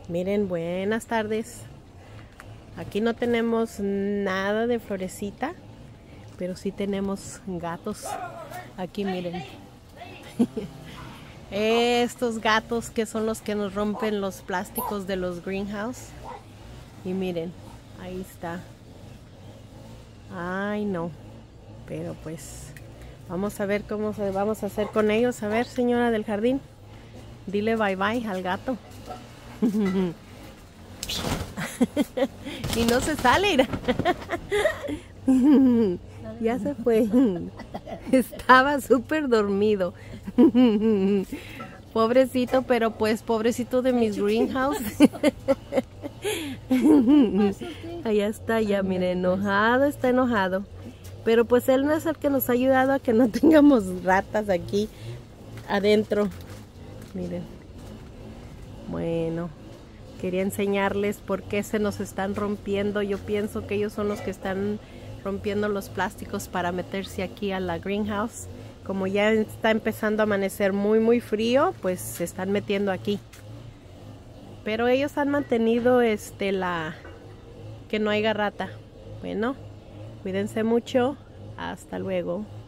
Miren, buenas tardes. Aquí no tenemos nada de florecita, pero sí tenemos gatos. Aquí miren. Estos gatos que son los que nos rompen los plásticos de los greenhouse. Y miren, ahí está. Ay, no. Pero pues vamos a ver cómo vamos a hacer con ellos. A ver, señora del jardín, dile bye bye al gato. Y no se sale. Ya se fue. Estaba súper dormido. Pobrecito, pero pues pobrecito de mis greenhouse. Allá está, ya mire, enojado, está enojado. Pero pues él no es el que nos ha ayudado a que no tengamos ratas aquí adentro. Miren. Bueno, quería enseñarles por qué se nos están rompiendo. Yo pienso que ellos son los que están rompiendo los plásticos para meterse aquí a la greenhouse. Como ya está empezando a amanecer muy frío, pues se están metiendo aquí. Pero ellos han mantenido que no haya rata. Bueno, cuídense mucho. Hasta luego.